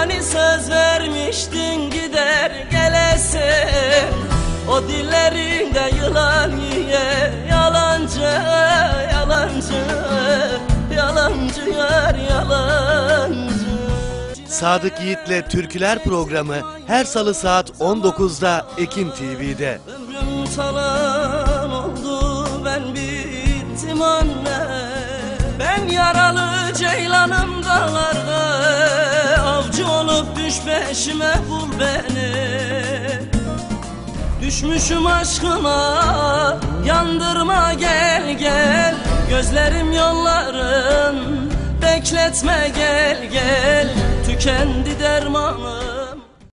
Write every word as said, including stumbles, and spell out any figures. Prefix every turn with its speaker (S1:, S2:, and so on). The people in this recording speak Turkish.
S1: Hani söz vermiştin gider gelesin, o dillerinde yılan yiye. Yalancı, yalancı, yalancı yar yalancı.
S2: Sadık Yiğit'le Türküler programı her salı saat on dokuzda Ekim T V'de.
S1: Ömrüm talan oldu, ben bittim anne. Ben yaralı ceylanım dağlarda, avcı olup düş peşime bul beni. Düşmüşüm aşkına, yandırma gel gel. Gözlerim yolların, bekletme gel gel. Tükendi dermanım.